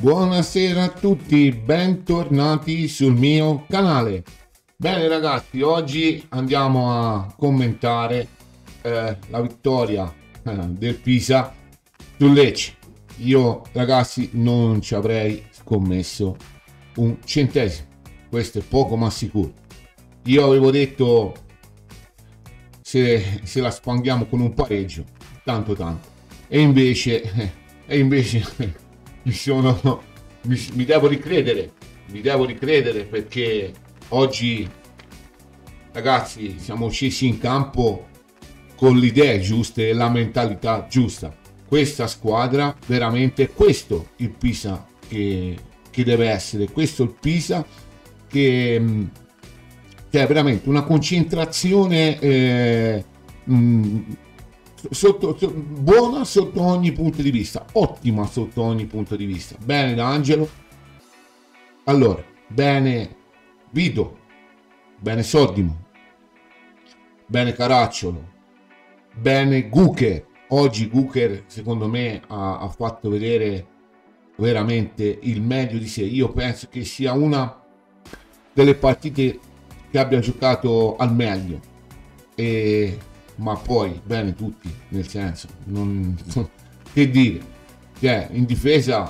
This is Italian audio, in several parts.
Buonasera a tutti, bentornati sul mio canale. Bene ragazzi, oggi andiamo a commentare la vittoria del Pisa sul Lecce. Io ragazzi non ci avrei scommesso un centesimo, questo è poco ma sicuro. Io avevo detto se la spanghiamo con un pareggio, tanto e invece mi devo ricredere perché oggi ragazzi siamo scesi in campo con le idee giuste e la mentalità giusta. Questa squadra veramente, questo il Pisa che deve essere, questo il Pisa che è veramente una concentrazione buona sotto ogni punto di vista, ottima sotto ogni punto di vista. Bene D'Angelo, allora bene Vito, bene Soddimo, bene Caracciolo, bene Gucher. Oggi Gucher secondo me ha fatto vedere veramente il meglio di sé. Io penso che sia una delle partite che abbia giocato al meglio, ma poi bene tutti, nel senso che dire, cioè in difesa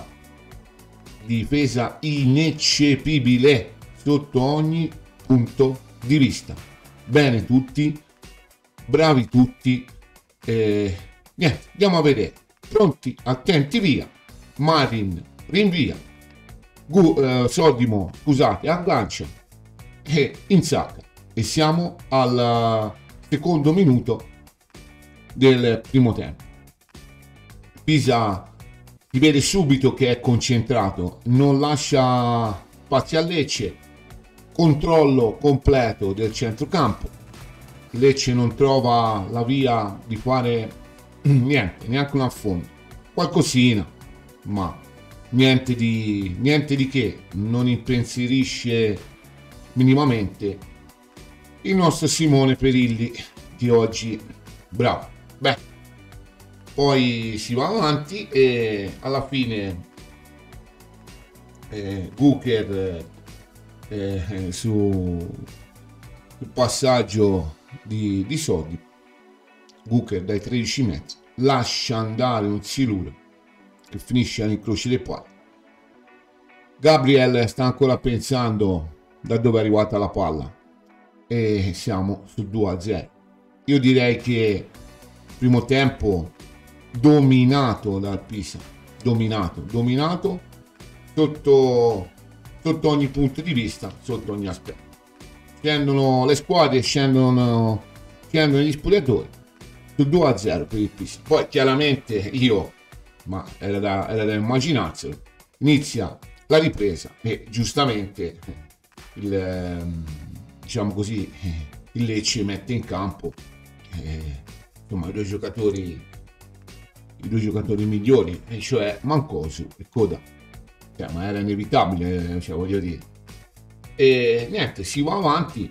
ineccepibile sotto ogni punto di vista. Bene tutti, bravi tutti, niente, andiamo a vedere. Pronti, attenti, via. Marin rinvia, Soddimo scusate aggancia e insacca, e siamo al secondo minuto del primo tempo. Pisa si vede subito che è concentrato, non lascia spazi a Lecce, controllo completo del centrocampo. Lecce non trova la via di fare niente, neanche un affondo, qualcosina, ma niente di che. Non impensierisce minimamente il nostro Simone Perilli di oggi, bravo. Beh, poi si va avanti e alla fine Gucher sul passaggio di Sodi, Gucher dai 13 metri lascia andare un siluro che finisce all'incrocio dei pali. Gabriel sta ancora pensando da dove è arrivata la palla e siamo su 2-0. Io direi che primo tempo dominato dal Pisa, dominato sotto ogni punto di vista, sotto ogni aspetto. Scendono le squadre, scendono gli spogliatori, su 2-0 per il Pisa. Poi chiaramente ma era da immaginarselo, inizia la ripresa e giustamente diciamo così, il Lecce mette in campo insomma i due giocatori migliori, e cioè Mancosu e Coda, ma era inevitabile, voglio dire. E niente, si va avanti.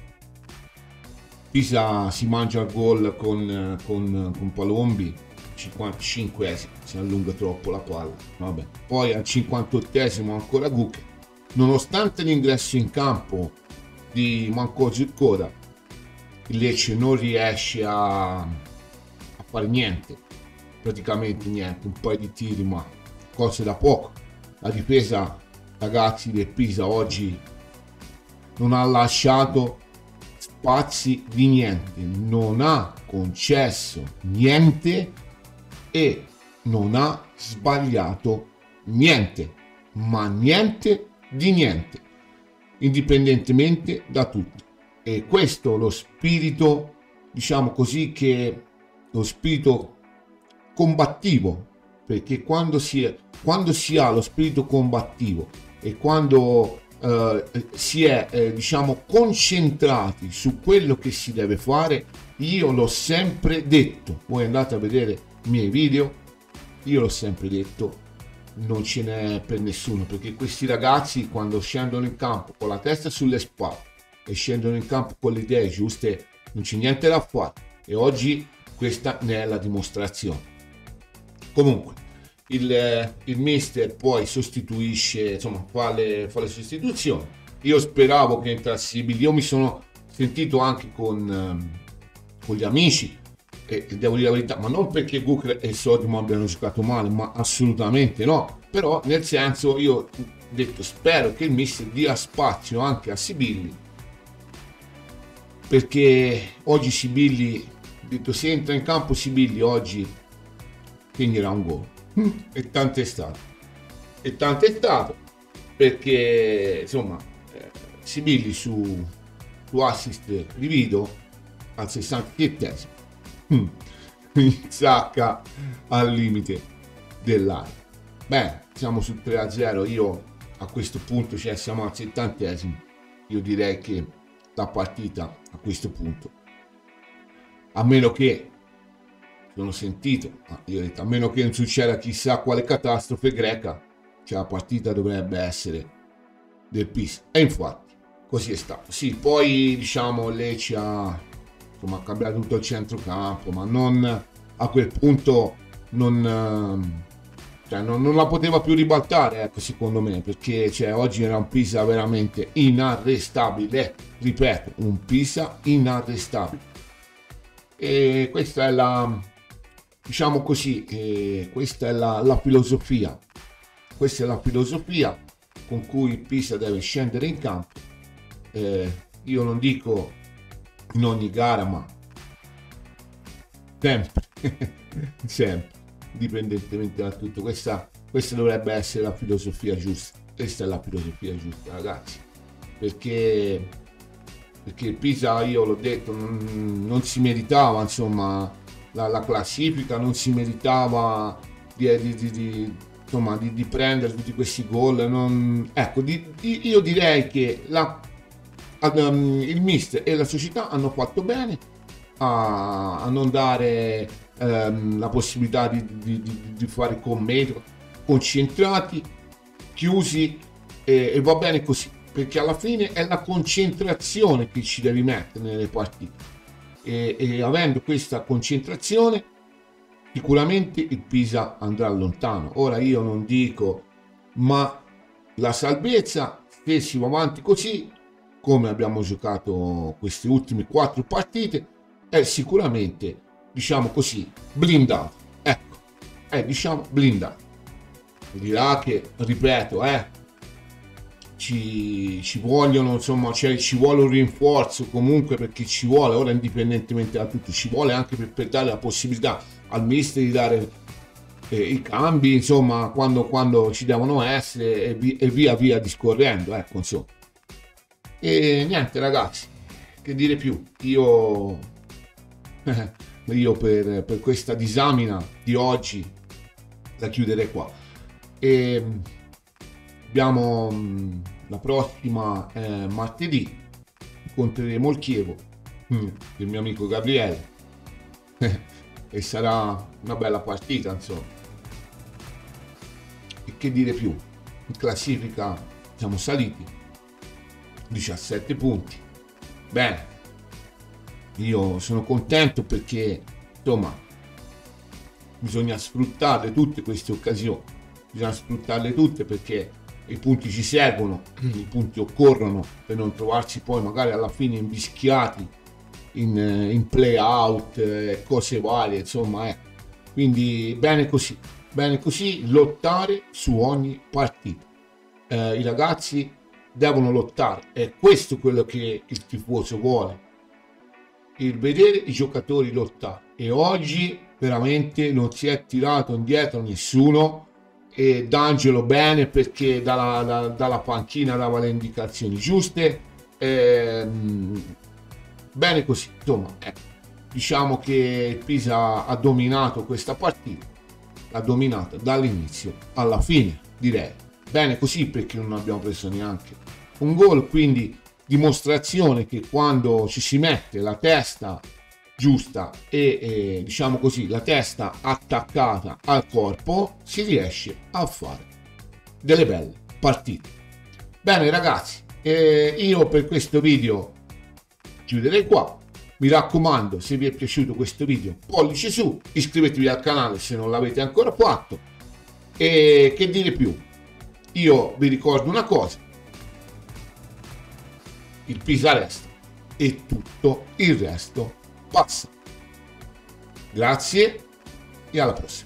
Pisa si mangia il gol con Palombi 55esimo, si allunga troppo la palla, vabbè. Poi al 58esimo ancora Gucche, nonostante l'ingresso in campo di Mancosu e Coda, il Lecce non riesce a fare niente, praticamente niente, un paio di tiri ma cose da poco. La difesa ragazzi del Pisa oggi non ha lasciato spazi di niente, non ha concesso niente e non ha sbagliato niente, ma niente di niente, indipendentemente da tutto. E questo lo spirito, diciamo così, che lo spirito combattivo, perché quando si ha lo spirito combattivo e quando si è diciamo concentrati su quello che si deve fare, io l'ho sempre detto, voi andate a vedere i miei video, io l'ho sempre detto, non ce n'è per nessuno, perché questi ragazzi quando scendono in campo con la testa sulle spalle e scendono in campo con le idee giuste non c'è niente da fare, e oggi questa ne è la dimostrazione. Comunque il mister poi sostituisce, insomma fa le sostituzioni. Io speravo che entrasse Sibilli, io mi sono sentito anche con gli amici, e devo dire la verità, ma non perché Gukler e Sodimo abbiano giocato male, ma assolutamente no, però nel senso io ho detto spero che il mister dia spazio anche a Sibilli, perché oggi Sibilli, detto, se entra in campo Sibilli oggi segnerà un gol. E tanto è stato perché insomma Sibilli su assist Livido al 67esimo sacca al limite dell'area. Beh, siamo sul 3-0, io a questo punto, cioè siamo al 70esimo, io direi che la partita a questo punto, a meno che sono sentito, io ho detto, a meno che non succeda chissà quale catastrofe greca, cioè la partita dovrebbe essere del Pisa, e infatti così è stato. Sì, poi diciamo Lecce ha cambiato tutto il centrocampo, ma non a quel punto non la poteva più ribaltare, ecco, secondo me, perché cioè, oggi era un Pisa veramente inarrestabile, ripeto, un Pisa inarrestabile. E questa è la, diciamo così, questa è la filosofia, questa è la filosofia con cui Pisa deve scendere in campo. Io non dico in ogni gara, ma sempre sempre, indipendentemente da tutto, questa dovrebbe essere la filosofia giusta, questa è la filosofia giusta, ragazzi, perché il Pisa, io l'ho detto, non si meritava, insomma, la classifica, non si meritava di prendere tutti questi gol. Ecco, io direi che il mister e la società hanno fatto bene a non dare la possibilità di fare commenti, concentrati, chiusi, e va bene così, perché alla fine è la concentrazione che ci devi mettere nelle partite, e avendo questa concentrazione sicuramente il Pisa andrà lontano. Ora io non dico, ma la salvezza, se si va avanti così come abbiamo giocato queste ultime 4 partite, è sicuramente, diciamo così, blindato. Ecco, è diciamo blindato. Dirà che, ripeto, ci vogliono, insomma, cioè, ci vuole un rinforzo comunque, perché ci vuole, ora indipendentemente da tutto, ci vuole anche per dare la possibilità al mister di dare i cambi, insomma, quando ci devono essere, e via discorrendo, ecco, insomma. E niente, ragazzi, che dire più, io per questa disamina di oggi la chiuderei qua, e abbiamo la prossima martedì incontreremo il Chievo, il mio amico Gabriele e sarà una bella partita, insomma. E che dire più, in classifica siamo saliti 17 punti. Bene, io sono contento perché insomma bisogna sfruttarle tutte queste occasioni, bisogna sfruttarle tutte, perché i punti ci servono, i punti occorrono per non trovarsi poi magari alla fine invischiati in play out, cose varie, insomma, quindi bene così, lottare su ogni partita. I ragazzi devono lottare, è questo quello che il tifoso vuole, il vedere i giocatori lottare, e oggi veramente non si è tirato indietro nessuno, e D'Angelo bene, perché dalla panchina dava le indicazioni giuste, bene così, insomma, diciamo che il Pisa ha dominato questa partita, l'ha dominata dall'inizio alla fine, direi bene così, perché non abbiamo preso neanche un gol, quindi dimostrazione che quando ci si mette la testa giusta e diciamo così la testa attaccata al corpo, si riesce a fare delle belle partite. Bene ragazzi, io per questo video chiuderei qua. Mi raccomando, se vi è piaciuto questo video, pollice su, iscrivetevi al canale se non l'avete ancora fatto, E che dire più? Io vi ricordo una cosa: il Pisa resta e tutto il resto passa. Grazie e alla prossima.